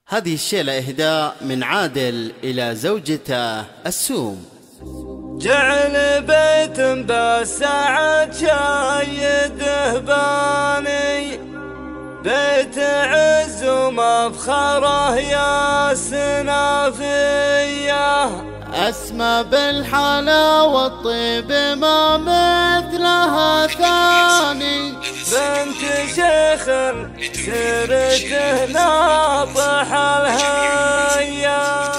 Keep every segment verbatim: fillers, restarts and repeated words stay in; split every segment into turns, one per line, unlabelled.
هذه الشيلة إهداء من عادل إلى زوجته السوم.
جعل بيت بالسعد شايده باني، بيت عز ومفخره يا سنافيه،
أسمى بالحلا والطيب ما مثلها ثاني،
بنت شيخ سيرته ناطح الهيا،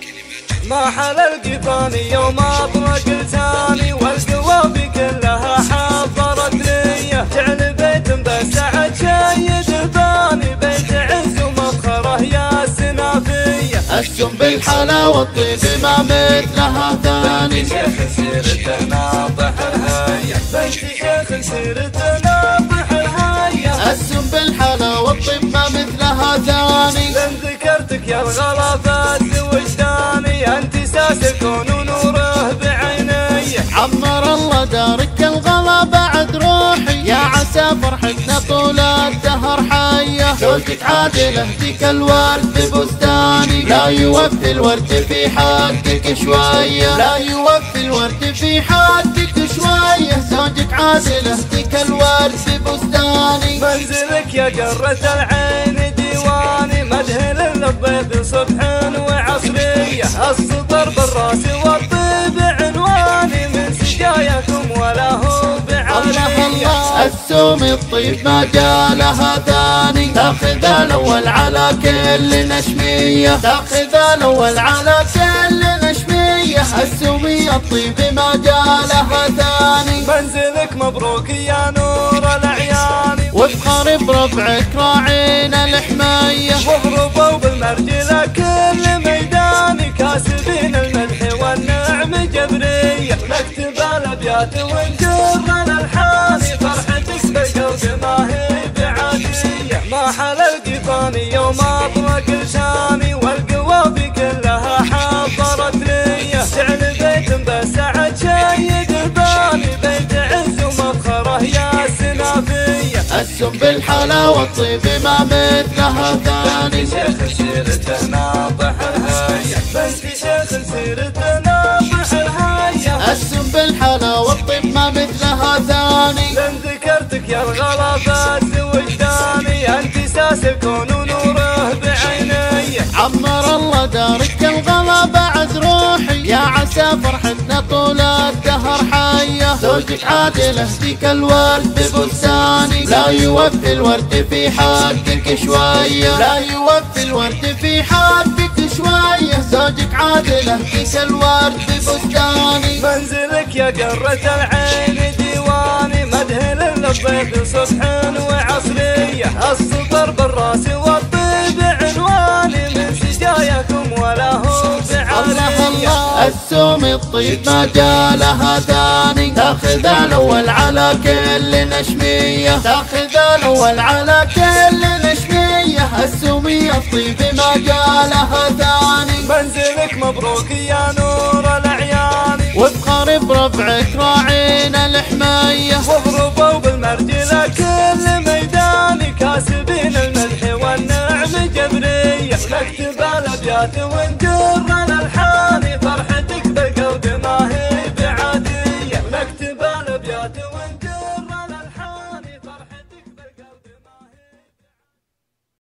ما حل القفاني يوم اطرق لساني، والقوافي كلها حضرت لي، جعل بيت بالسعد شايد باني، بيت عز ومفخره يا سنافيه،
السم بالحلا والطيب ما مثلها ثاني،
بنت شيخ سيرته ناطح الهيا، بنت شيخ سيرته ناطح الهيا،
السم بالحلا والطيب ما مثلها ثاني،
لن ذكرتك يا الغلافات وجداني، انت ساس الكون ونوره بعيني،
عمر الله دارك الغلا بعد روحي، يا عسى فرحتنا طول الدهر حيه، زوجك عادل اهديك الورد ببستاني، لا يوفي الورد في حقك شويه، لا يوفي الورد في حقك شويه، زوجك عادل اهديك الورد ببستاني،
منزلك يا قرة العين ديواني، مدهن للبيض صبح وعصريه، السطر بالراس والطيب عنواني، من سجاياكم ولا هو بعاليه،
السوم الطيب ما جالها ثاني، تاخذ الاول على كل نشميه، تاخذ الاول على كل نشميه، السومية الطيب ما جالها ثاني،
منزلك مبروك يا نور الاعيان،
وافخر بربعك راعين الحمايه،
واضربوا بالمرجله كل ميدان، كاسبين المدح والنعم جبريه، نكتب الابيات ونجر الالحان، فرحتك بالقلب ما هي بعاديه، ما حل القفاني يوم اطرق لساني، والقوافي كلها حضرت لي، جعل بيت بالسعد شايد باني، بيت عز ومفخره يا سنافيه،
السم بالحلا والطيب ما مثلها ثاني،
شيخ سيرته ناطح الهيا، بنت شيخ سيرته ناطح الهيا،
السم بالحلا والطيب ما مثلها ثاني،
لن ذكرتك يا الغلافات وجداني، انت ساس الكون ونوره بعيني،
عمر الله دارك الغلا بعد روحي، يا عسى فرحتنا طول الدهر حيه، زوجك عادل اهديك الورد ببستاني، لا يوفي الورد في حقك شويه، لا يوفي الورد في حقك شويه، زوجك عادل اهديك الورد ببستاني،
منزلك يا قرة العين ديواني، مدهن للبيض صبح وعصريه، السطر بالراس والطيب عنواني، من سجاياكم ولا هو بعاليه،
السوم الطيب ما جالها ثاني، تاخذ الاول على كل نشميه، تاخذ الاول على كل نشميه، السومية الطيب ما جالها ثاني،
منزلك مبروك يا نور الاعيان،
وافخر بربعك راعين الحمايه،
واضربوا بالمرجله كل ميدان، كاسبين المدح والنعم جبريه، نكتب الابيات ونجر